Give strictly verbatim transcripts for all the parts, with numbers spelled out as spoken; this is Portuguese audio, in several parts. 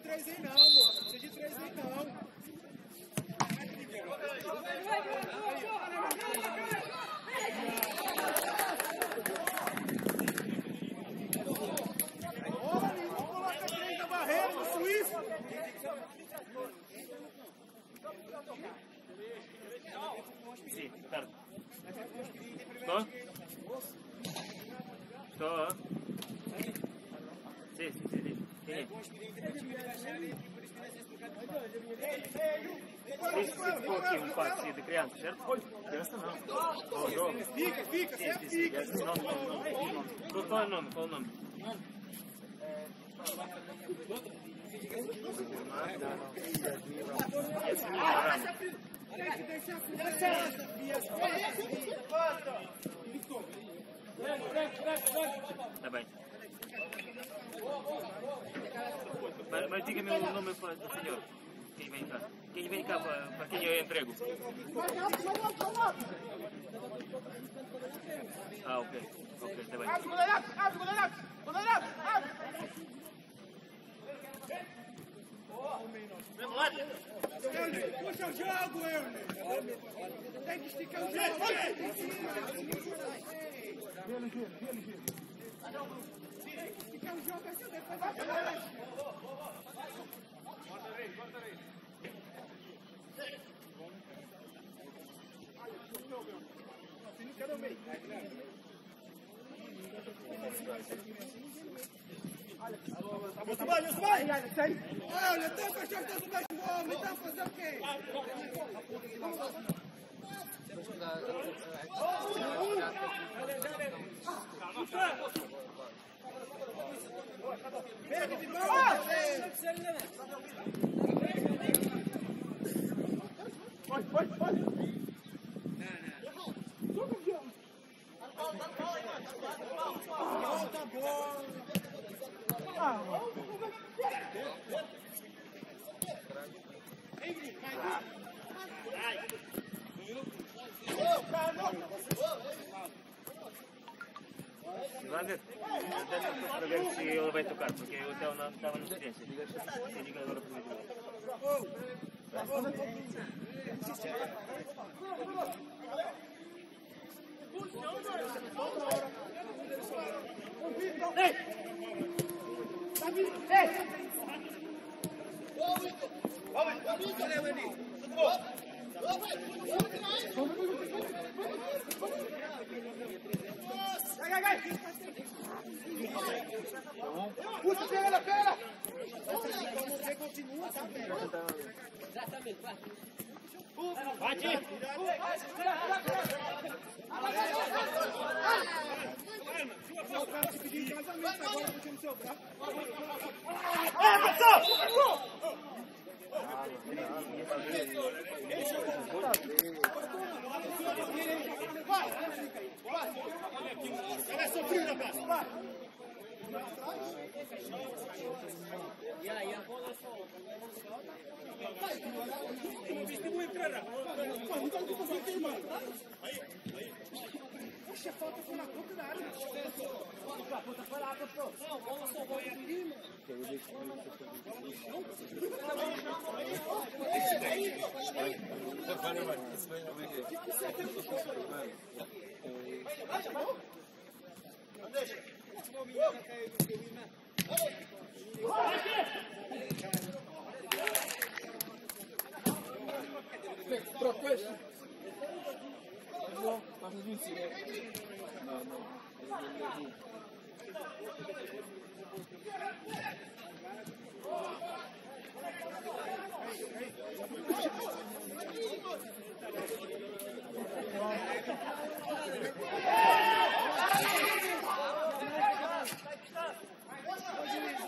três aí não, amor. Não precisa de três aí não. Sì, tardi. Sto? Sto? Sì, sì, sì, sì. Questo si può che un pazzo di crianza, certo? Questo no. Oh, no. Fica, fica, sì, sì, fica. Sì, no, no, no, no. Qual è il nome? Qual è il nome? Tá bem. Mas, mas diga-me o nome do senhor. Quem vem cá? Quem vem cá para, para quem eu entrego? Ah, ok. Ok, tá bem. Puxa o jogo, Euler! Tem que esticar o jogo! Esticar o jogo, aí você deve fazer. Osmane, Osmane! Olha, tampa as costas do baixo homem, tá fazendo o quê? Pega de mão! Pode, pode, pode! Volta a bola! Wander, para ver se ele vai tocar, porque eu estava na assistência. Eu digo agora para o Puxa, pega ela, pega ela! Você continua, tá? Exatamente, vai. Bate! O cara te pediu em casamento agora porque não sobrar. É, pessoal! Vai! Vai! Ela sofreu na casa, vai! Distribui entrada. Não tá com você aqui, mano. Aí, aí. Poxa, falta foi na ponta da área. A ponta foi lá, pessoal. Não, bola só vai ali, mano. Deixa. Trocou isso? Não, tá fazendo isso, né? Não, não. Vai,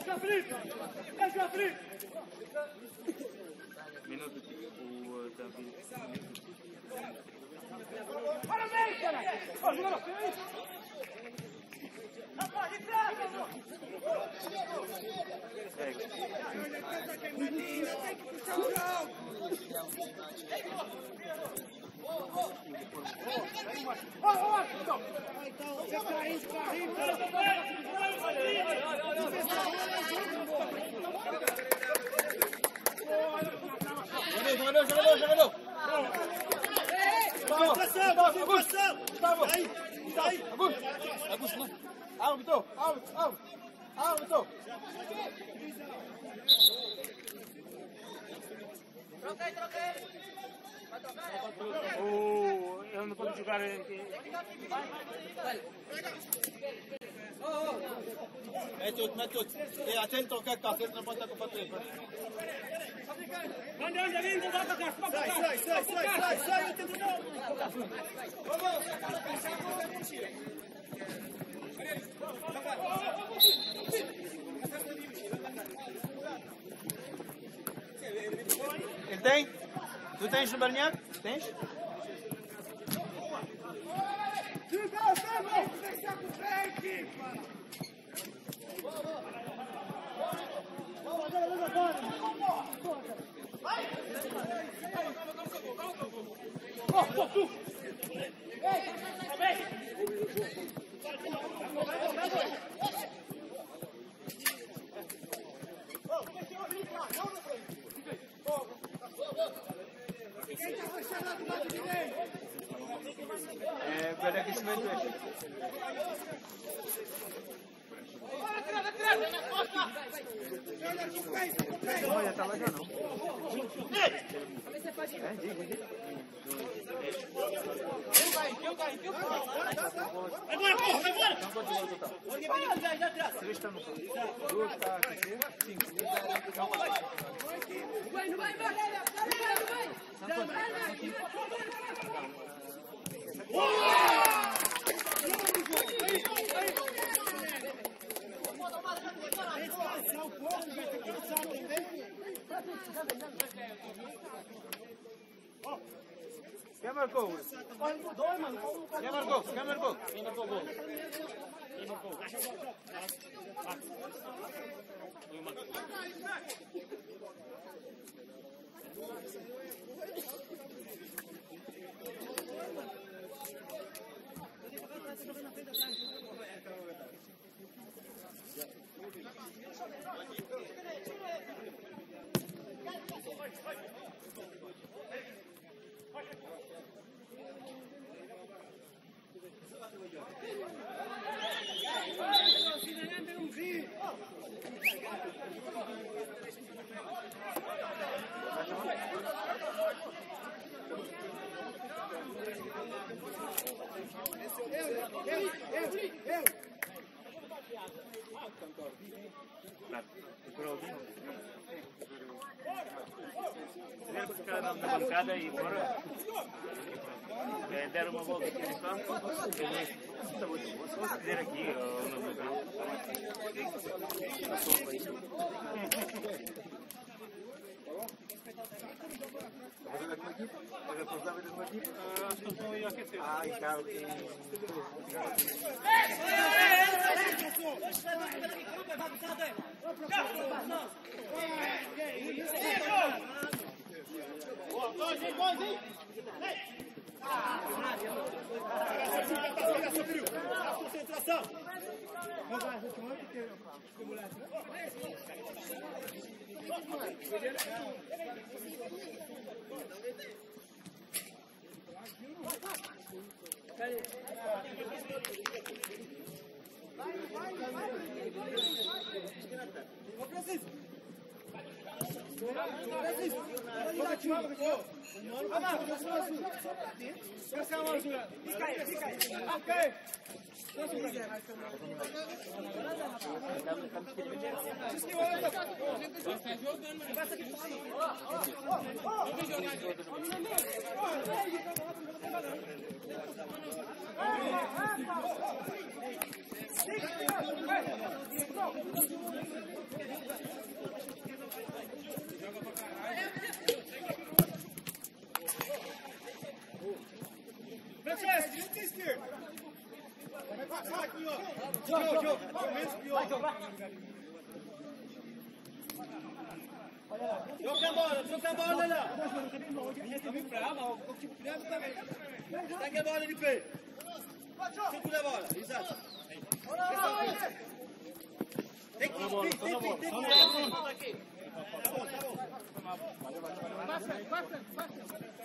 Deixa abrir! Deixa abrir! Minuto o Davi. Parabéns, cara! Ó, jogador! Rapaz, de trás! Segue. Tem que puxar o jogo! Ó, ó, então! Então, carrinho, carrinho! Jogador, jogador, jogador! Concentração, concentração! Aí, aí! Augusto! Augusto, não! Árbitro! Árbitro! Árbitro! Árbitro! Troquei, troquei! Vai trocar? O... Eu não posso jogar. Mete tudo, mete tudo! E atento ao que é que cacete, não pode estar com o patrão. Manda, anda, linda, dá pra cá! Sai, sai, sai, sai, sai, sai, tenta não! Ele tem? Tu tens no Barnhac? Tens? É, para aquecimento é. Olha, tá lá já não. É, diga, diga. Agora, porra, agora! Não pode jogar o total. Três está no campo. Duas está aqui. Cinco. Calma lá. Vai, não vai, vai! Não vai! Quem marcou? Quem marcou? Quem marcou? Quem marcou o gol? Quem marcou? Tiveram que ficar na bancada e fora. É, deram uma volta aqui no campo. Se quiser aqui ou no campo. Ah, e cara, tem... Concentração! Troca a bola, troca a bola lá. Stack a bola di pe. Segura a bola, esatto. Tem que ir, tem que ir, tem que ir. Tá bom, tá bom. Passa, passa, passa.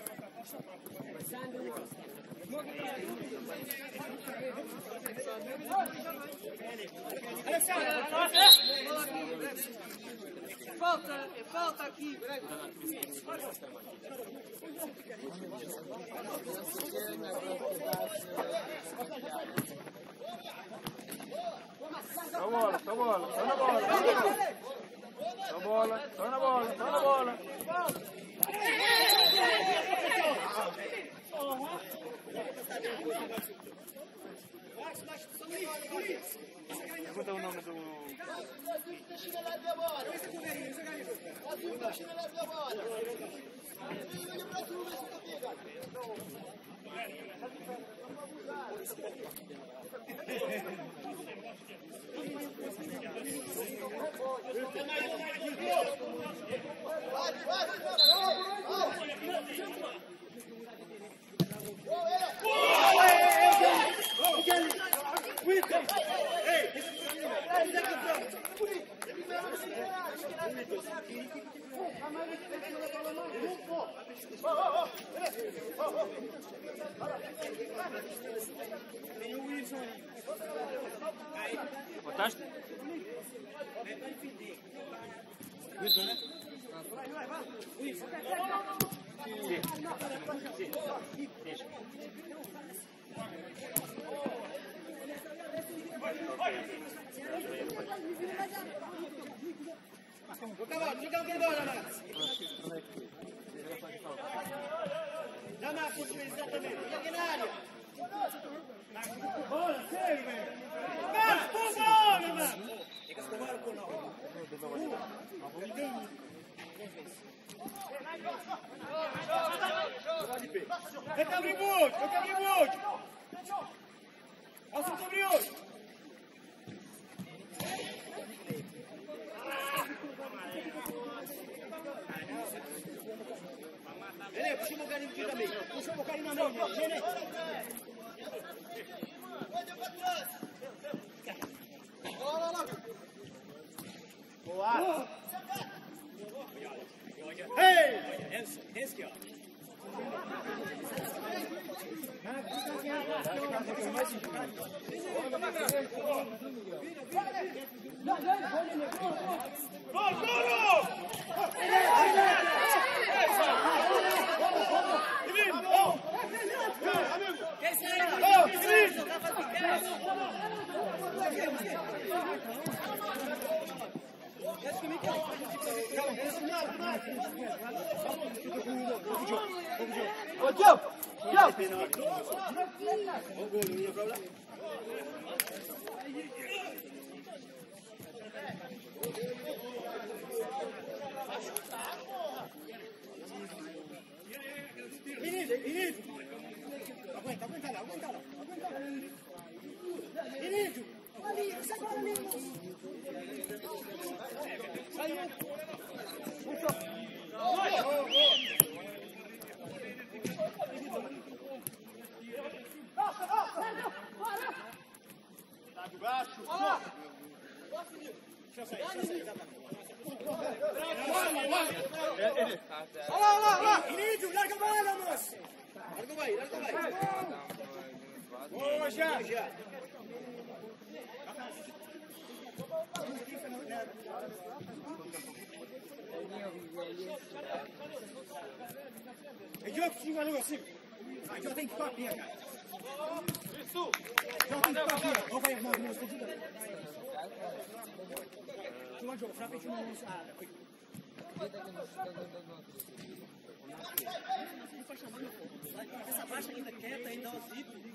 Falta, falta aqui. Só bola, só bola, só na bola. Só bola, só na bola, só na bola. Pergunta o nome do... Botaste? Sim. Sim. Deixa. Gioca a bola, gioca anche a bola, Max. Da Max, esattamente, gioca in aria. Bola, serve! Max, por bola, Max! Tem que escovar o não. É Cabribucci, é Cabribucci! Olha o Cabribucci! Ele, puxa um bocadinho aqui também. Puxa um bocadinho na mão, Gene! Boa! Ei! Esse, esse aqui, ó. Gol, gol! Inizio, inizio! Aguenta, aguentala, aguentala, aguentala! Inizio! Ali, sai qua lì! Sai io! Dá baixo! Olha lá, olha lá! Inizio, larga a bola, moço! Larga vai, larga vai! Boa, já! Já! E gioco cinque a assim. Ah, já tem que papinha, cara. Isso! Já tem que papinha. Não vai mais, não estou jogando. Tu vai jogar, frente não não sabe. Essa baixa ainda quieta, ainda dá o zip.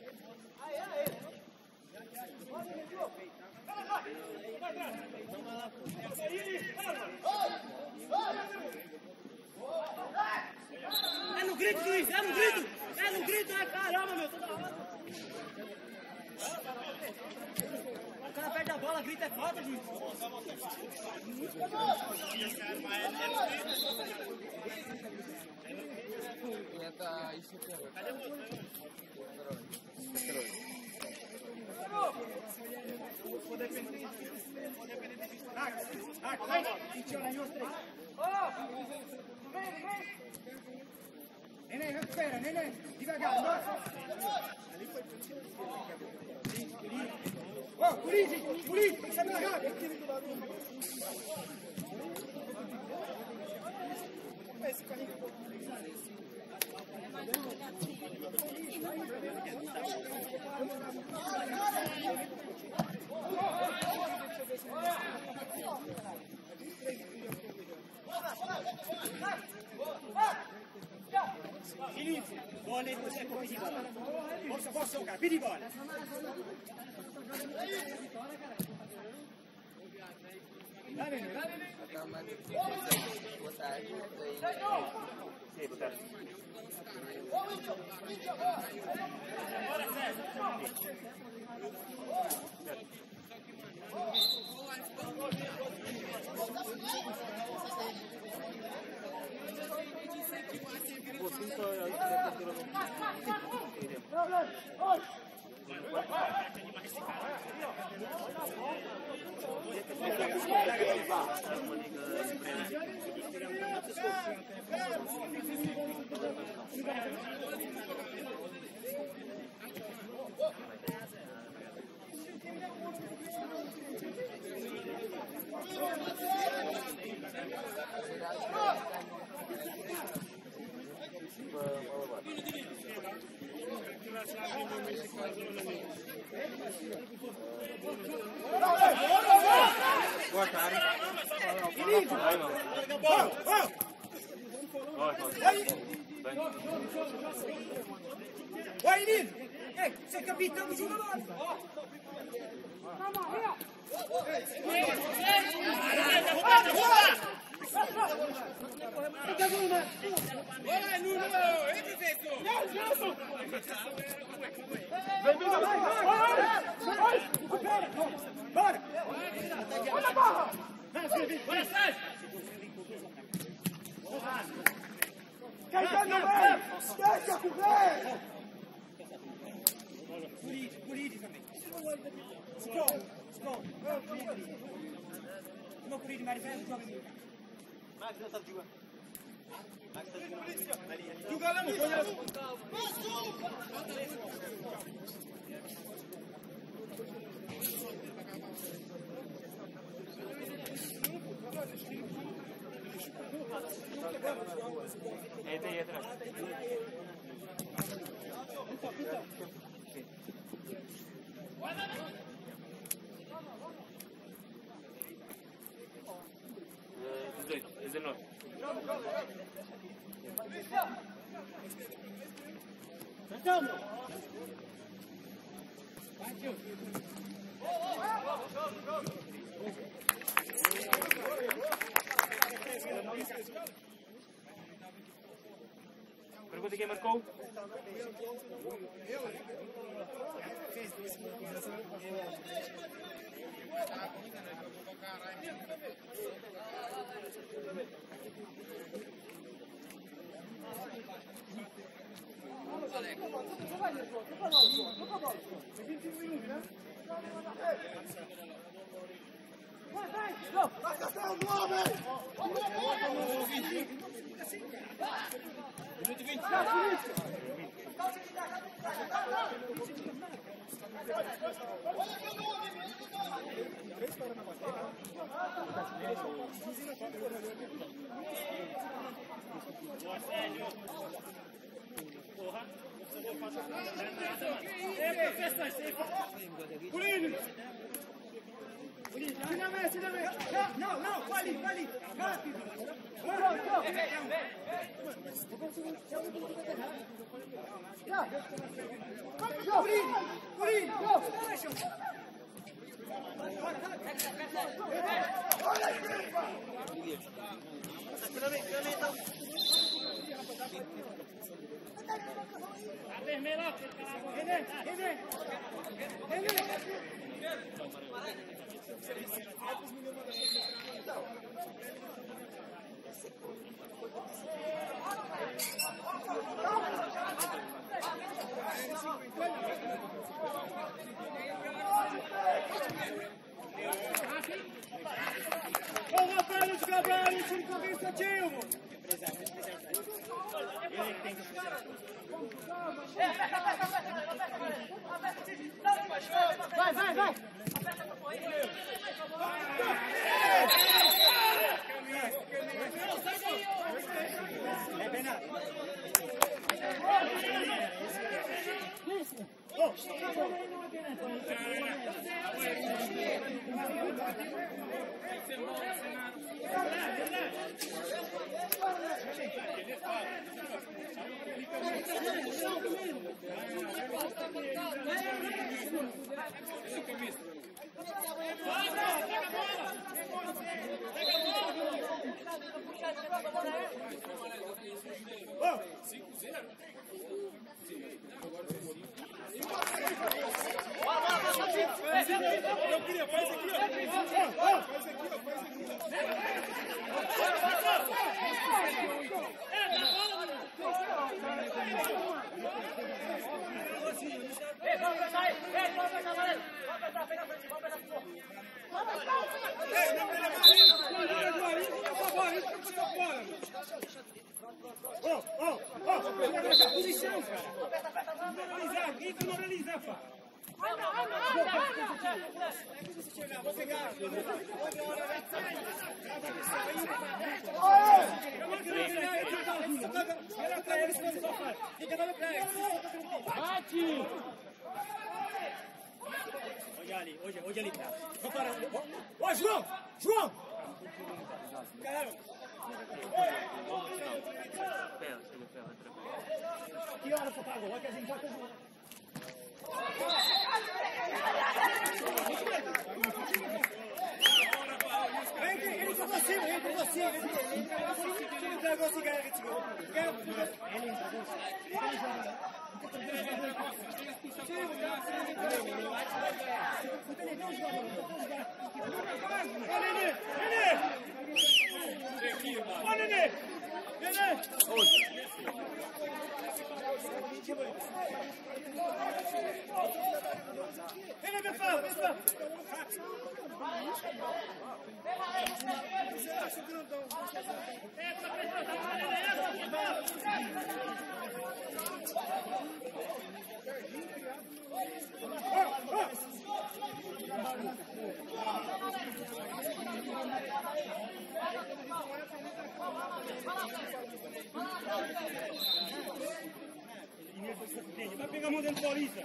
É no grito, Luiz! É no grito! É no grito! É caramba, meu! Toda hora! O cara perde a bola! bola, grita, é falta, juiz. Это еще первый. Nene, spera, Nene, devagar, vai. Oh, Pulisi, Pulisi, tem que saber largar. Esse carinho. Silenzio, vuole cos'è come si va? Forza, forza, Luca, vedi bola. Va bene, va bene. Sì, potrà. Boa, cara. Vai, mano. Vai, vai. Vai, Nino. Ei, você é capitão do jogador. Bora, Nuno! Entra, Zé! Vai, vai, vai! Bora! Olha a barra! Bora, sai! Quem tá no meio? Deixa correr! Pulide, Pulide também. Scroll, scroll. Uma Pulide mais velho, joga ali. Max, não tá de jogar. Max, tá de jogar. Joga lá, Entra aí atrás. dezoito, dezenove. Pergunta quem marcou? Pulide! Tira a mesa, tira a mesa! Não, não, vai ali, vai ali! Rápido! Pulide! Pulide! Olha! Ô, Rafael, os cavalos, time compensativo! Ele tem que fazer. Vai, vai, vai! É Bernardo. Eu queria, faz aqui, ó. Faz aqui, ó. Faz Ó, ó, ó, posição, cara. Finalizar, vem finalizar, pá. Vou pegar. Era pra eles, mas só faz. Fica dando pra eles. Bate! Olha ali, olha, olha ali. Vou parar. Ô, João! João! Caramba! Que hora você pagou? Olha que a gente já pegou. Ele com você, ele com você. Ele entregou a cigarra que te ganhou. Ele entregou. Ô, Nenê! Nenê! Ô, Nenê! Nenê! Nenê, vem fala, vem fala! Vai pegar a mão dentro do Paulista.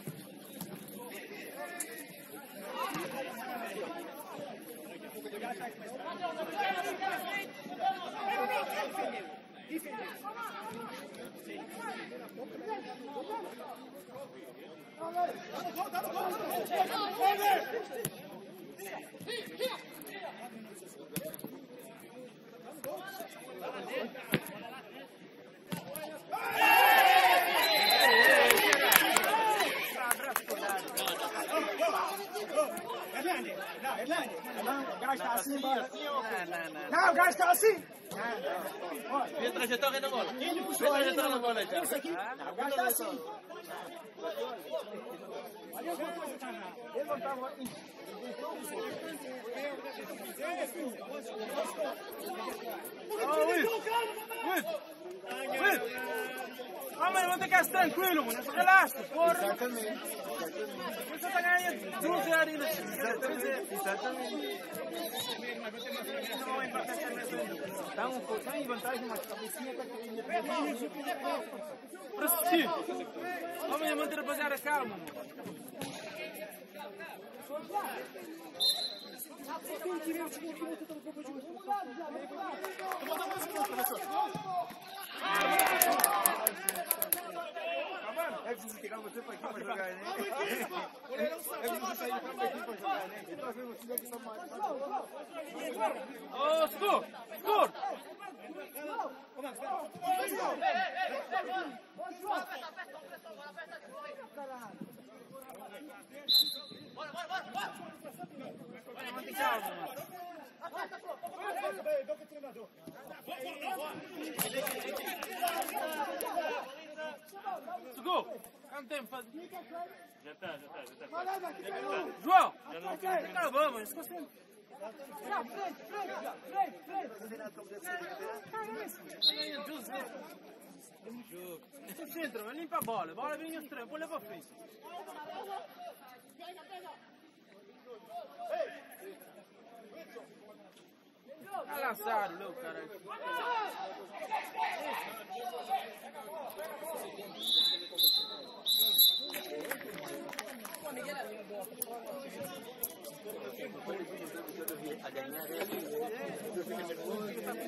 O gás está assim, bora. Não, o gás está assim. Vê a trajetória da bola. Vê a trajetória da bola já. Isso aqui, o gás está assim. Olha alguma coisa, cara. Ele não estava... Ô, Luiz! Luiz! Luiz! Ah, mas não tem que estar tranquilo, mano. Relaxa, porra. Exatamente. Você está ganhando doze ainda. Exatamente. Está um pouquinho em vantagem, mas a cabecinha está querendo... Para assistir. Vamos a manter a rapaziada calma, mano. É preciso tirar você para aqui para jogar, né? É preciso sair para aqui para jogar, né? Então, você vai que só mais. Ô, seguro! Seguro! Bora, bora, bora! Segou! Quanto tempo faz? Já está, já está, já está. João! Já não Acabamos, isso consegue. Já, frente, frente, já, frente, frente. Se centra, mas limpa a bola. A bola vem extremo, poi leva a frente. A lançar, meu caralho. A ganhar